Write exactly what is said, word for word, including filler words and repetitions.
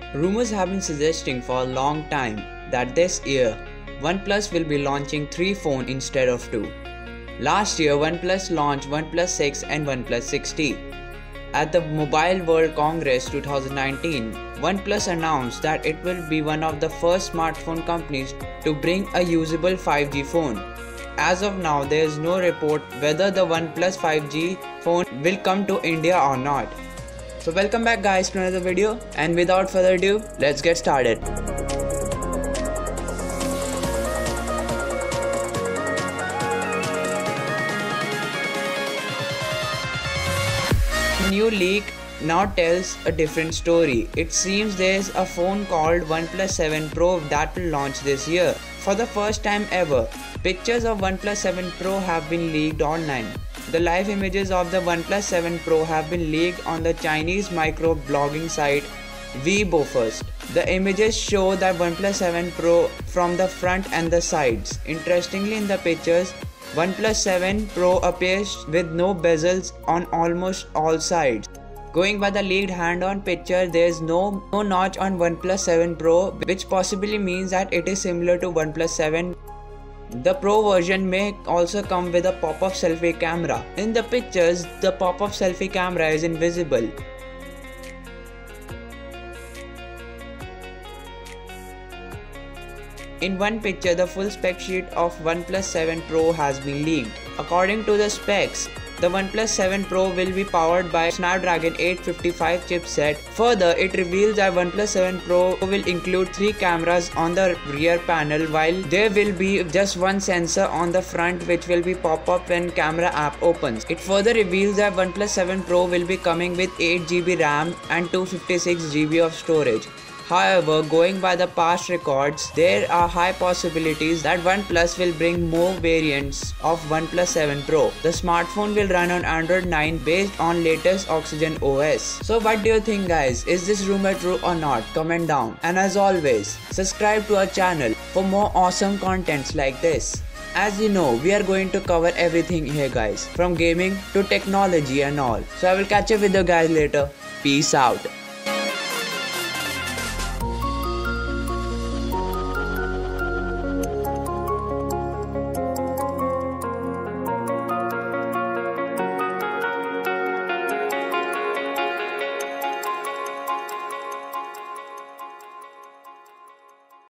Rumors have been suggesting for a long time that this year OnePlus will be launching three phones instead of two. Last year OnePlus launched OnePlus six and OnePlus six T. At the Mobile World Congress twenty nineteen, OnePlus announced that it will be one of the first smartphone companies to bring a usable five G phone. As of now, there is no report whether the OnePlus five G phone will come to India or not. So welcome back guys to another video, and without further ado, let's get started. The new leak now tells a different story. It seems there's a phone called OnePlus seven Pro that will launch this year. For the first time ever, pictures of OnePlus seven Pro have been leaked online. The live images of the OnePlus seven Pro have been leaked on the Chinese micro-blogging site Weibo first. The images show the OnePlus seven Pro from the front and the sides. Interestingly, in the pictures, OnePlus seven Pro appears with no bezels on almost all sides. Going by the leaked hand-on picture, there is no, no notch on OnePlus seven Pro, which possibly means that it is similar to OnePlus seven. The Pro version may also come with a pop-up selfie camera. In the pictures, the pop-up selfie camera is invisible. In one picture, the full spec sheet of OnePlus seven Pro has been leaked. According to the specs, the OnePlus seven Pro will be powered by Snapdragon eight fifty-five chipset. Further, it reveals that OnePlus seven Pro will include three cameras on the rear panel, while there will be just one sensor on the front which will be pop up when camera app opens. It further reveals that OnePlus seven Pro will be coming with eight G B RAM and two hundred fifty-six G B of storage. However, going by the past records, there are high possibilities that OnePlus will bring more variants of OnePlus seven Pro. The smartphone will run on Android nine based on latest Oxygen O S. So what do you think guys? Is this rumor true or not? Comment down. And as always, subscribe to our channel for more awesome contents like this. As you know, we are going to cover everything here guys, from gaming to technology and all. So I will catch up with you guys later. Peace out.